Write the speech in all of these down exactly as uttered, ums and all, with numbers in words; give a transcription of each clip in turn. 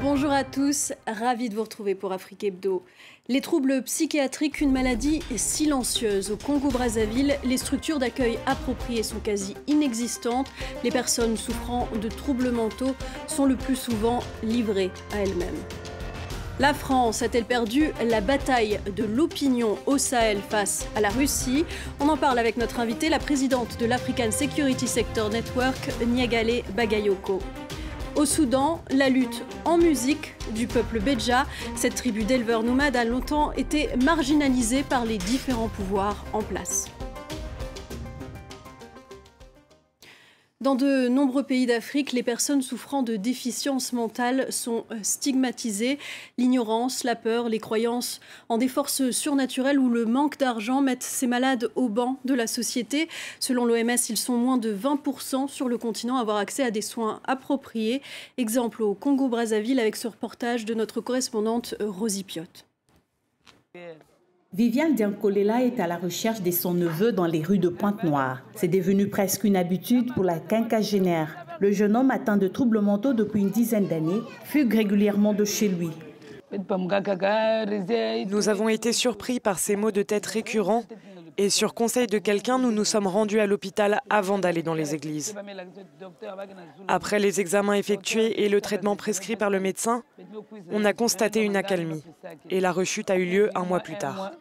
Bonjour à tous, ravi de vous retrouver pour Afrique Hebdo. Les troubles psychiatriques, une maladie silencieuse. Au Congo-Brazzaville, les structures d'accueil appropriées sont quasi inexistantes. Les personnes souffrant de troubles mentaux sont le plus souvent livrées à elles-mêmes. La France a-t-elle perdu la bataille de l'opinion au Sahel face à la Russie? On en parle avec notre invitée, la présidente de l'African Security Sector Network, Niagale Bagayoko. Au Soudan, la lutte en musique du peuple Beja. Cette tribu d'éleveurs nomades a longtemps été marginalisée par les différents pouvoirs en place. Dans de nombreux pays d'Afrique, les personnes souffrant de déficience mentale sont stigmatisées. L'ignorance, la peur, les croyances en des forces surnaturelles ou le manque d'argent mettent ces malades au banc de la société. Selon l'O M S, ils sont moins de vingt pour cent sur le continent à avoir accès à des soins appropriés. Exemple au Congo-Brazzaville avec ce reportage de notre correspondante Rosie Piotte. Viviane Diankolela est à la recherche de son neveu dans les rues de Pointe-Noire. C'est devenu presque une habitude pour la quinquagénaire. Le jeune homme atteint de troubles mentaux depuis une dizaine d'années fugue régulièrement de chez lui. Nous avons été surpris par ces maux de tête récurrents et sur conseil de quelqu'un, nous nous sommes rendus à l'hôpital avant d'aller dans les églises. Après les examens effectués et le traitement prescrit par le médecin, on a constaté une accalmie et la rechute a eu lieu un mois plus tard.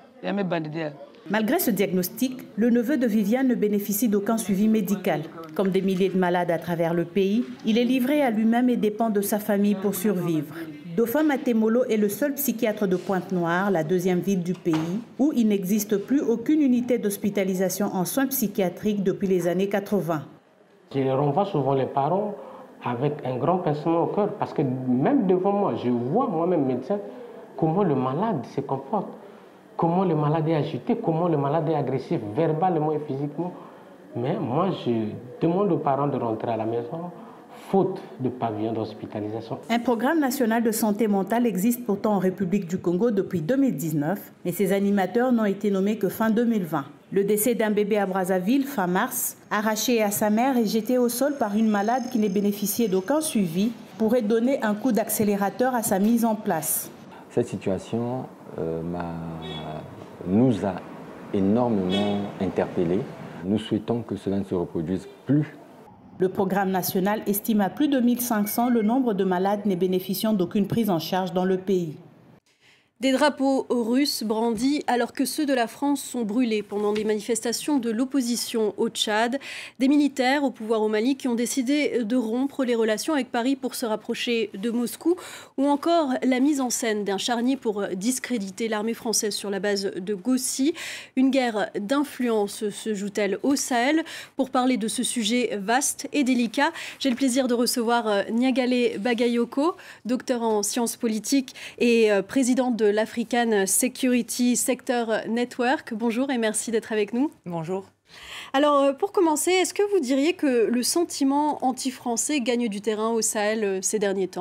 Malgré ce diagnostic, le neveu de Viviane ne bénéficie d'aucun suivi médical. Comme des milliers de malades à travers le pays, il est livré à lui-même et dépend de sa famille pour survivre. Dauphin Matemolo est le seul psychiatre de Pointe-Noire, la deuxième ville du pays, où il n'existe plus aucune unité d'hospitalisation en soins psychiatriques depuis les années quatre-vingt. Je renvoie souvent les parents avec un grand pincement au cœur parce que même devant moi, je vois moi-même médecin comment le malade se comporte, comment le malade est agité, comment le malade est agressif verbalement et physiquement. Mais moi, je demande aux parents de rentrer à la maison, faute de pavillon d'hospitalisation. Un programme national de santé mentale existe pourtant en République du Congo depuis deux mille dix-neuf, mais ses animateurs n'ont été nommés que fin deux mille vingt. Le décès d'un bébé à Brazzaville, fin mars, arraché à sa mère et jeté au sol par une malade qui ne bénéficiait d'aucun suivi, pourrait donner un coup d'accélérateur à sa mise en place. Cette situation euh, nous a énormément interpellés. Nous souhaitons que cela ne se reproduise plus. Le programme national estime à plus de mille cinq cents le nombre de malades ne bénéficiant d'aucune prise en charge dans le pays. Des drapeaux russes brandis alors que ceux de la France sont brûlés pendant des manifestations de l'opposition au Tchad. Des militaires au pouvoir au Mali qui ont décidé de rompre les relations avec Paris pour se rapprocher de Moscou. Ou encore la mise en scène d'un charnier pour discréditer l'armée française sur la base de Gossi. Une guerre d'influence se joue-t-elle au Sahel? Pour parler de ce sujet vaste et délicat, j'ai le plaisir de recevoir Niagale Bagayoko, docteur en sciences politiques et présidente de de l'African Security Sector Network. Bonjour et merci d'être avec nous. Bonjour. Alors, pour commencer, est-ce que vous diriez que le sentiment anti-français gagne du terrain au Sahel ces derniers temps ?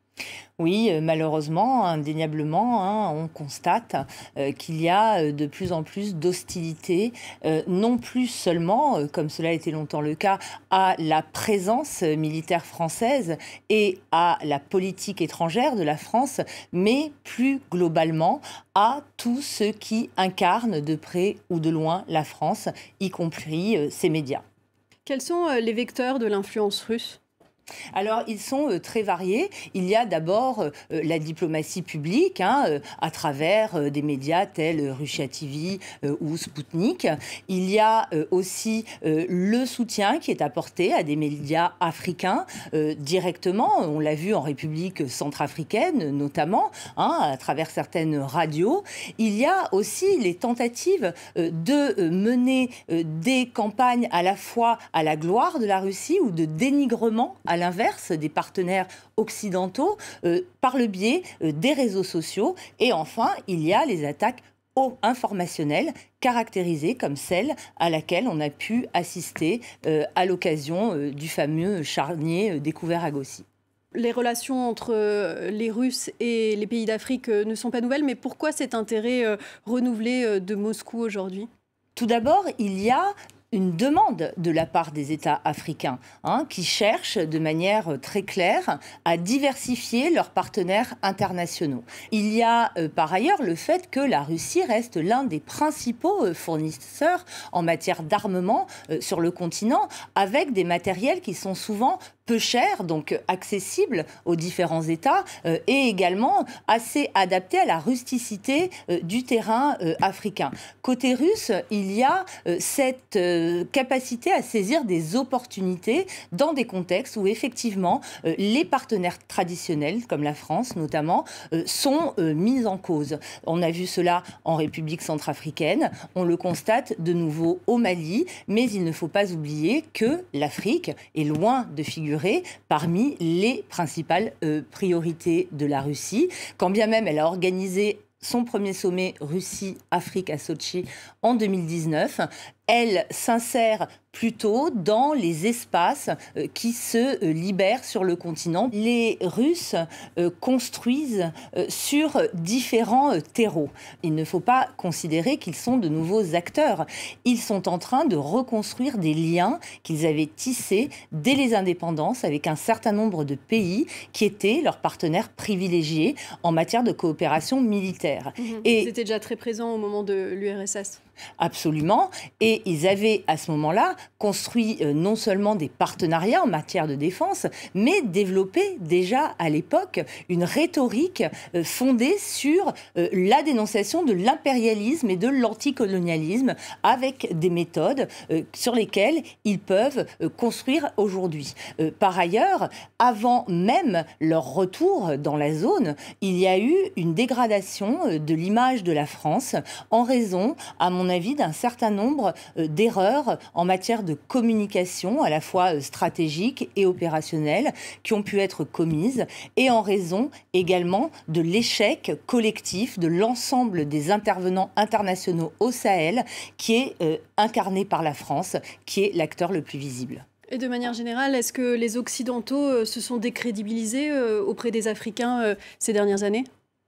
Oui, malheureusement, indéniablement, hein, on constate euh, qu'il y a de plus en plus d'hostilité, euh, non plus seulement, euh, comme cela a été longtemps le cas, à la présence militaire française et à la politique étrangère de la France, mais plus globalement à tous ceux qui incarnent de près ou de loin la France, y compris euh, ses médias. Quels sont les vecteurs de l'influence russe ? Alors, ils sont euh, très variés. Il y a d'abord euh, la diplomatie publique, hein, euh, à travers euh, des médias tels Russia T V euh, ou Sputnik. Il y a euh, aussi euh, le soutien qui est apporté à des médias africains euh, directement. On l'a vu en République centrafricaine, notamment, hein, à travers certaines radios. Il y a aussi les tentatives euh, de euh, mener euh, des campagnes à la fois à la gloire de la Russie ou de dénigrement à l'inverse des partenaires occidentaux euh, par le biais euh, des réseaux sociaux. Et enfin, il y a les attaques informationnelles caractérisées comme celle à laquelle on a pu assister euh, à l'occasion euh, du fameux charnier euh, découvert à Gossi. Les relations entre les Russes et les pays d'Afrique ne sont pas nouvelles, mais pourquoi cet intérêt renouvelé de Moscou aujourd'hui ? Tout d'abord, il y a une demande de la part des États africains hein, qui cherchent de manière très claire à diversifier leurs partenaires internationaux. Il y a euh, par ailleurs le fait que la Russie reste l'un des principaux euh, fournisseurs en matière d'armement euh, sur le continent, avec des matériels qui sont souvent peu chers, donc accessibles aux différents États, euh, et également assez adaptés à la rusticité euh, du terrain euh, africain. Côté russe, il y a euh, cette euh, capacité à saisir des opportunités dans des contextes où effectivement euh, les partenaires traditionnels, comme la France notamment, euh, sont euh, mis en cause. On a vu cela en République centrafricaine, on le constate de nouveau au Mali, mais il ne faut pas oublier que l'Afrique est loin de figurer parmi les principales euh, priorités de la Russie, quand bien même elle a organisé son premier sommet Russie-Afrique à Sotchi en deux mille dix-neuf. Elle s'insère plutôt dans les espaces euh, qui se euh, libèrent sur le continent. Les Russes euh, construisent euh, sur différents euh, terreaux. Il ne faut pas considérer qu'ils sont de nouveaux acteurs. Ils sont en train de reconstruire des liens qu'ils avaient tissés dès les indépendances avec un certain nombre de pays qui étaient leurs partenaires privilégiés en matière de coopération militaire. Mmh. Et ils étaient déjà très présents au moment de l'U R S S. Absolument. Et ils avaient à ce moment-là construit euh, non seulement des partenariats en matière de défense, mais développé déjà à l'époque une rhétorique euh, fondée sur euh, la dénonciation de l'impérialisme et de l'anticolonialisme avec des méthodes euh, sur lesquelles ils peuvent euh, construire aujourd'hui. Euh, par ailleurs, avant même leur retour dans la zone, il y a eu une dégradation euh, de l'image de la France en raison, à mon avis, d'un certain nombre euh, d'erreurs en matière de communication, à la fois euh, stratégique et opérationnelle, qui ont pu être commises, et en raison également de l'échec collectif de l'ensemble des intervenants internationaux au Sahel, qui est euh, incarné par la France, qui est l'acteur le plus visible. Et de manière générale, est-ce que les Occidentaux euh, se sont décrédibilisés euh, auprès des Africains euh, ces dernières années ?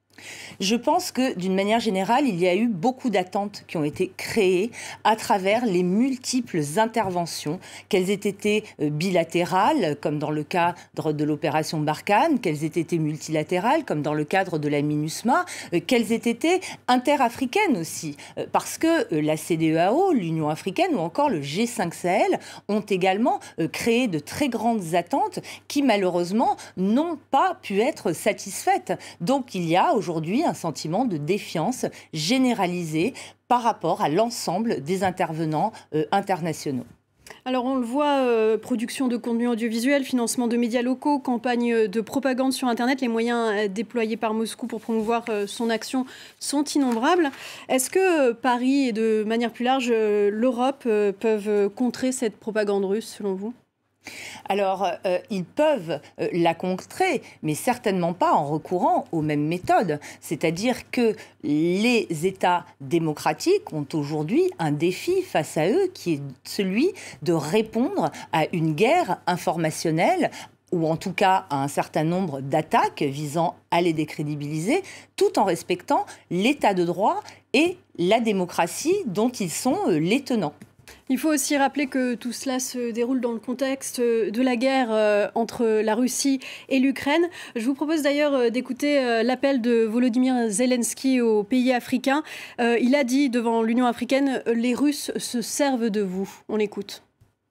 Je pense que, d'une manière générale, il y a eu beaucoup d'attentes qui ont été créées à travers les multiples interventions, qu'elles aient été bilatérales, comme dans le cadre de l'opération Barkhane, qu'elles aient été multilatérales, comme dans le cadre de la MINUSMA, qu'elles aient été interafricaines aussi, parce que la C D E A O, l'Union africaine ou encore le G cinq Sahel ont également créé de très grandes attentes qui, malheureusement, n'ont pas pu être satisfaites. Donc, il y a aujourd'hui aujourd'hui un sentiment de défiance généralisé par rapport à l'ensemble des intervenants euh, internationaux. Alors on le voit, euh, production de contenu audiovisuel, financement de médias locaux, campagne de propagande sur Internet, les moyens euh, déployés par Moscou pour promouvoir euh, son action sont innombrables. Est-ce que euh, Paris et de manière plus large, euh, l'Europe euh, peuvent contrer cette propagande russe selon vous ? Alors, euh, ils peuvent euh, la contrer, mais certainement pas en recourant aux mêmes méthodes. C'est-à-dire que les États démocratiques ont aujourd'hui un défi face à eux qui est celui de répondre à une guerre informationnelle ou en tout cas à un certain nombre d'attaques visant à les décrédibiliser, tout en respectant l'état de droit et la démocratie dont ils sont euh, les tenants. Il faut aussi rappeler que tout cela se déroule dans le contexte de la guerre euh, entre la Russie et l'Ukraine. Je vous propose d'ailleurs euh, d'écouter euh, l'appel de Volodymyr Zelensky aux pays africains. Euh, il a dit devant l'Union africaine « Les Russes se servent de vous ». On l'écoute.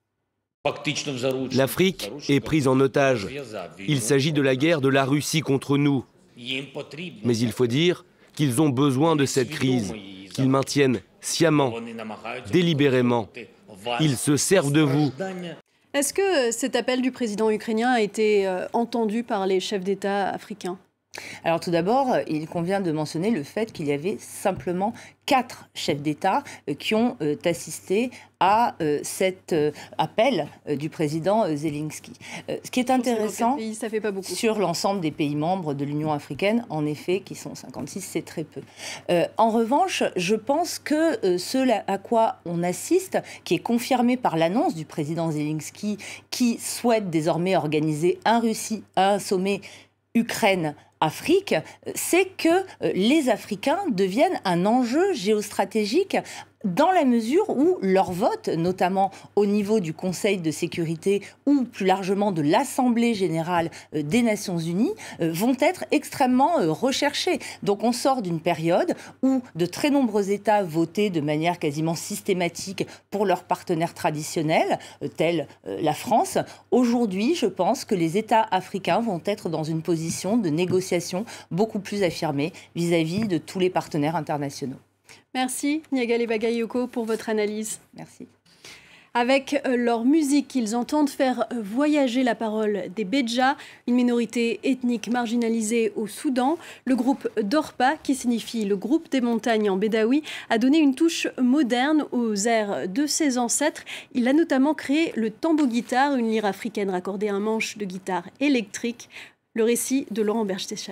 L'Afrique est prise en otage. Il s'agit de la guerre de la Russie contre nous. Mais il faut dire qu'ils ont besoin de cette crise, qu'ils maintiennent sciemment, délibérément. Ils se servent de vous. Est-ce que cet appel du président ukrainien a été euh, entendu par les chefs d'État africains ? Alors tout d'abord, il convient de mentionner le fait qu'il y avait simplement quatre chefs d'État qui ont euh, assisté à euh, cet euh, appel euh, du président euh, Zelensky. Euh, ce qui est intéressant, pays, ça fait pas beaucoup. Sur l'ensemble des pays membres de l'Union africaine, en effet, qui sont cinquante-six, c'est très peu. Euh, en revanche, je pense que euh, ce à quoi on assiste, qui est confirmé par l'annonce du président Zelensky, qui souhaite désormais organiser un, Russie, un sommet Ukraine Afrique, c'est que les Africains deviennent un enjeu géostratégique dans la mesure où leur vote, notamment au niveau du Conseil de sécurité ou plus largement de l'Assemblée générale des Nations unies, vont être extrêmement recherchés. Donc on sort d'une période où de très nombreux États votaient de manière quasiment systématique pour leurs partenaires traditionnels, tels la France. Aujourd'hui, je pense que les États africains vont être dans une position de négociation beaucoup plus affirmée vis-à-vis de tous les partenaires internationaux. Merci Niagale Bagayoko pour votre analyse. Merci. Avec leur musique, ils entendent faire voyager la parole des Beja, une minorité ethnique marginalisée au Soudan. Le groupe Dorpa, qui signifie le groupe des montagnes en bédaoui, a donné une touche moderne aux airs de ses ancêtres. Il a notamment créé le tambour-guitare, une lyre africaine raccordée à un manche de guitare électrique. Le récit de Laurent Bergstecher.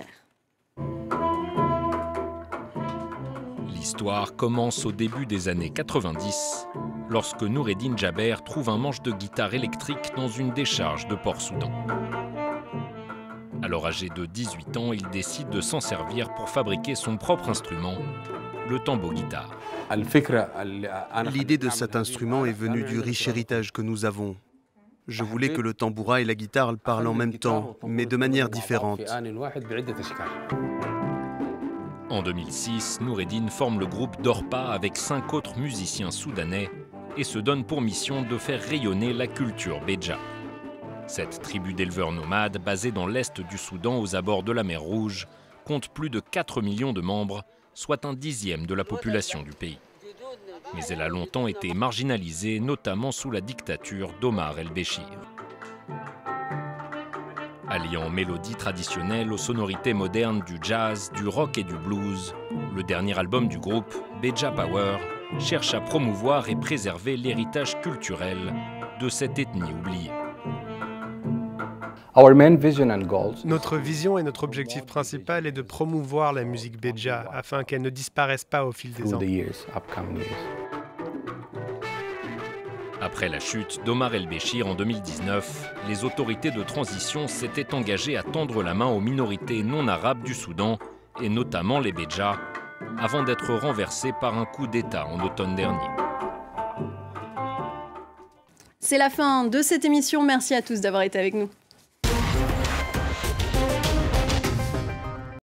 L'histoire commence au début des années quatre-vingt-dix, lorsque Noureddine Jaber trouve un manche de guitare électrique dans une décharge de Port-Soudan. Alors âgé de dix-huit ans, il décide de s'en servir pour fabriquer son propre instrument, le tambour-guitare. L'idée de cet instrument est venue du riche héritage que nous avons. Je voulais que le tamboura et la guitare parlent en même temps, mais de manière différente. En deux mille six, Noureddine forme le groupe Dorpa avec cinq autres musiciens soudanais et se donne pour mission de faire rayonner la culture Beja. Cette tribu d'éleveurs nomades, basée dans l'est du Soudan aux abords de la mer Rouge, compte plus de quatre millions de membres, soit un dixième de la population du pays. Mais elle a longtemps été marginalisée, notamment sous la dictature d'Omar el-Béchir. Alliant mélodies traditionnelles aux sonorités modernes du jazz, du rock et du blues, le dernier album du groupe, Beja Power, cherche à promouvoir et préserver l'héritage culturel de cette ethnie oubliée. Notre vision et notre objectif principal est de promouvoir la musique Beja afin qu'elle ne disparaisse pas au fil des ans. Après la chute d'Omar el-Béchir en deux mille dix-neuf, les autorités de transition s'étaient engagées à tendre la main aux minorités non arabes du Soudan, et notamment les Beja, avant d'être renversées par un coup d'État en automne dernier. C'est la fin de cette émission. Merci à tous d'avoir été avec nous.